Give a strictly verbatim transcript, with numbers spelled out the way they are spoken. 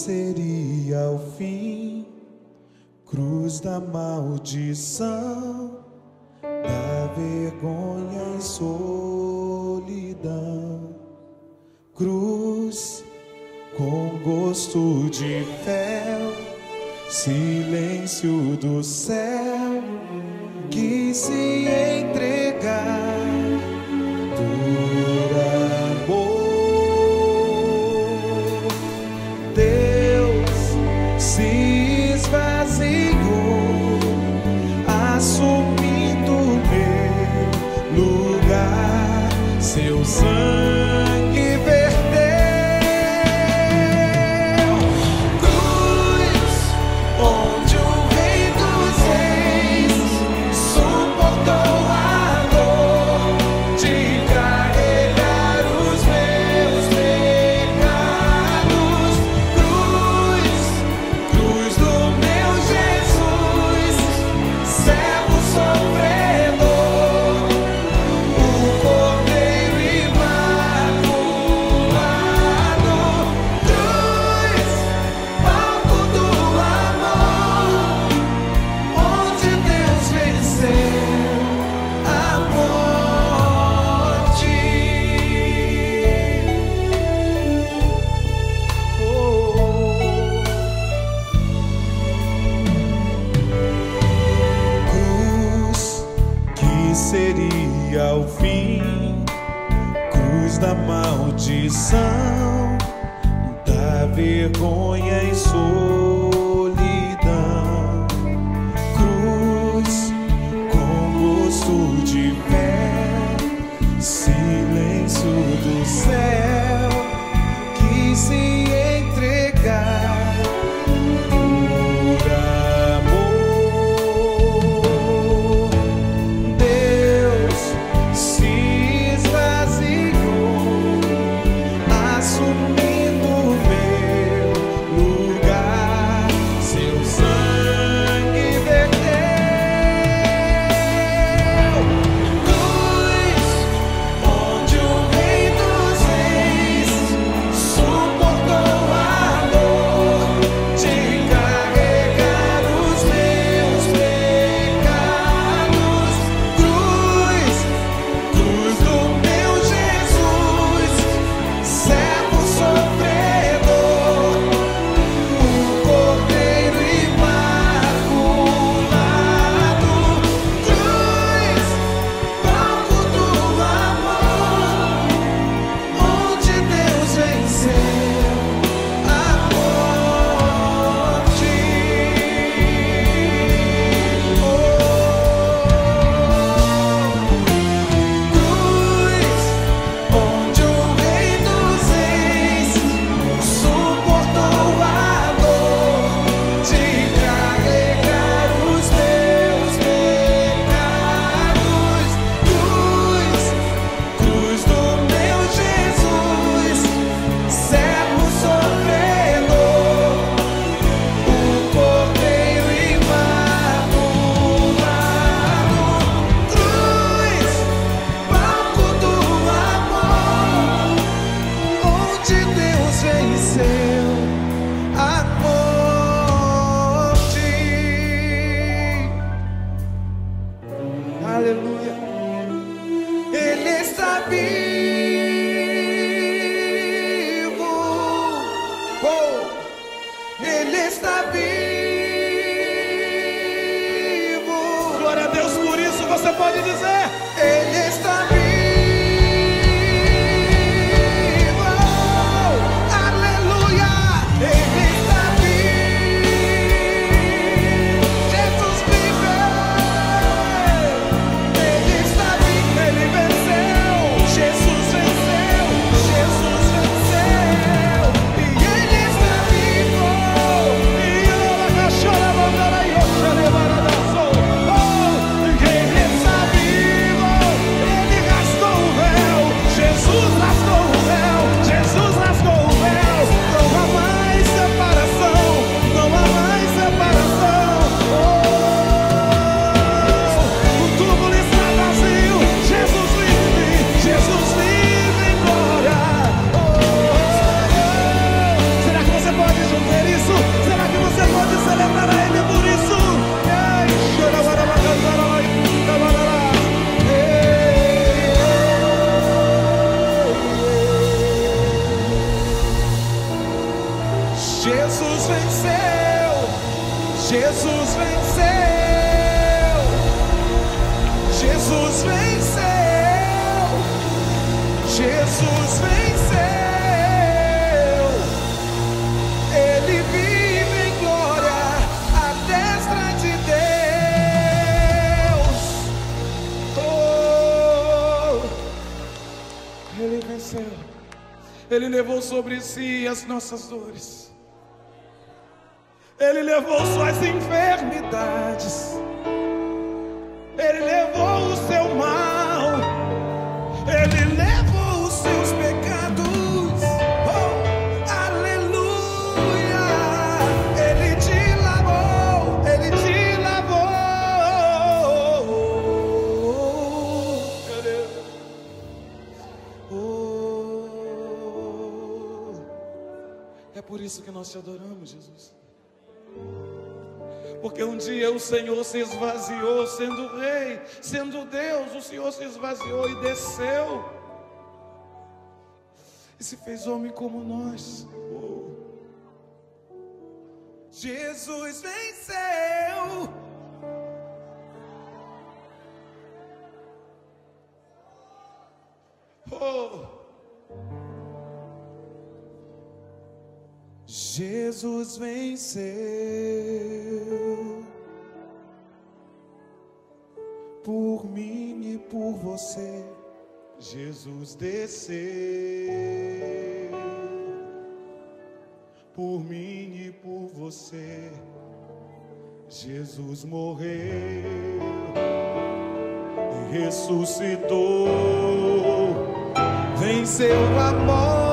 seria o fim, cruz da maldição, da vergonha e solidão. Cruz com gosto de fel, silêncio do céu, que se entregar por amor. Deus se esvaziou, assumindo meu lugar, seu sangue verteu. Cruz, onde o Rei dos Reis suportou a dor de carregar os meus pecados. Cruz, cruz do meu Jesus, servo sofredor, o Cordeiro imaculado. Cruz, palco do amor, onde Deus venceu a morte. Oh. Cruz que seria o fim, cruz da maldição, da vergonha e solidão. Cruz com gosto de fé, silêncio do céu, que se entregar por amor. Deus se esvaziou, assumindo meu lugar, seu sangue verteu. Cruz, onde o Rei dos Reis suportou a dor de carregar os meus pecados. Cruz, cruz do meu Jesus, servo sofredor, o Cordeiro imaculado. Cruz, palco do amor, onde Deus venceu a morte. Oh. Cruz, onde o Rei dos Reis suportou a dor de carregar os meus pecados. Cruz, cruz do meu Jesus, servo sofredor, o Cordeiro imaculado. Cruz, palco do amor, onde Deus venceu a morte. Aleluia. Ele está vivo. Oh, Ele está vivo. Glória a Deus por isso, você pode dizer: Ele está vivo. Aleluia. Ele está vivo. Jesus viveu. Ele está vivo. Ele venceu. Jesus venceu. Jesus venceu. E Ele está vivo. E ela cachorra mandara e outra levara da sol. Oh, Ele está vivo. Ele Jesus venceu, Jesus venceu, Jesus venceu. Ele vive em glória à destra de Deus. Oh, Ele venceu. Ele levou sobre si as nossas dores. Ele levou suas enfermidades. Ele levou o seu mal. Ele levou os seus pecados. Oh, aleluia. Ele te lavou. Ele te lavou. Oh, é por isso que nós te adoramos, Jesus. Porque um dia o Senhor se esvaziou, sendo rei, sendo Deus, o Senhor se esvaziou e desceu e se fez homem como nós. Oh. Jesus venceu. Oh. Jesus venceu por mim e por você. Jesus desceu por mim e por você. Jesus morreu e ressuscitou, venceu a morte.